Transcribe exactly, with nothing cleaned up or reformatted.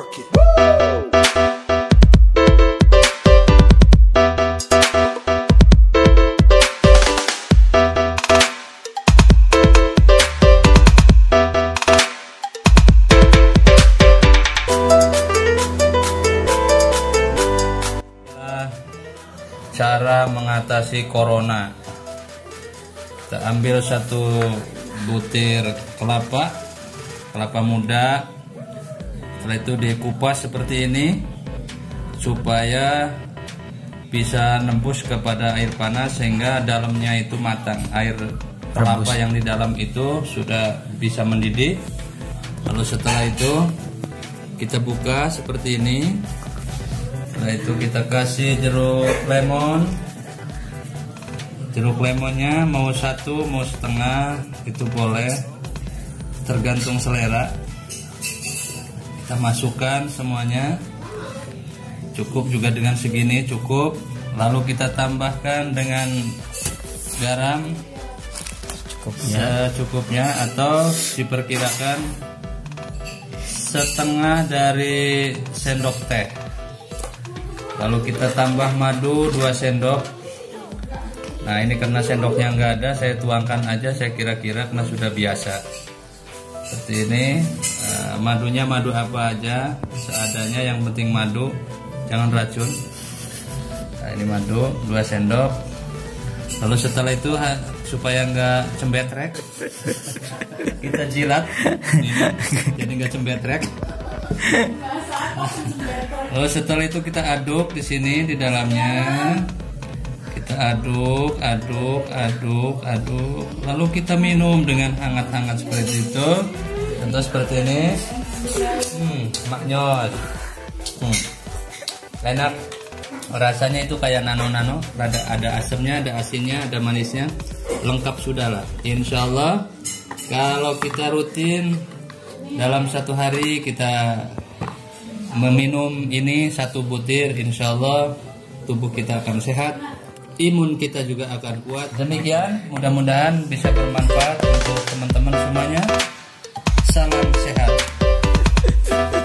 Work it. Cara mengatasi corona. Kita ambil satu butir kelapa, kelapa muda. Setelah itu dikupas seperti ini supaya bisa nembus kepada air panas sehingga dalamnya itu matang. Air kelapa yang di dalam itu sudah bisa mendidih. Lalu setelah itu kita buka seperti ini. Setelah itu kita kasih jeruk lemon. Jeruk lemonnya mau satu mau setengah itu boleh, tergantung selera. Kita masukkan semuanya. Cukup juga dengan segini cukup. Lalu kita tambahkan dengan garam secukupnya atau diperkirakan setengah dari sendok teh. Lalu kita tambah madu dua sendok. Nah ini karena sendoknya nggak ada, saya tuangkan aja, saya kira-kira karena sudah biasa. Seperti ini, uh, madunya madu apa aja, seadanya, yang penting madu, jangan racun. Nah ini madu dua sendok. Lalu setelah itu supaya nggak cembetrek, kita jilat, ini, jadi nggak cembetrek. Lalu setelah itu kita aduk di sini di dalamnya. Kita aduk, aduk, aduk, aduk. Lalu kita minum dengan hangat-hangat seperti itu. Contoh seperti ini. Hmm, maknyos. Hmm. Enak. Rasanya itu kayak nano-nano. Ada ada asamnya, ada asinnya, ada manisnya. Lengkap sudah lah. Insya Allah kalau kita rutin dalam satu hari kita meminum ini satu butir, insya Allah tubuh kita akan sehat, imun kita juga akan kuat. Demikian, mudah-mudahan bisa bermanfaat untuk teman-teman semuanya. Salam sehat.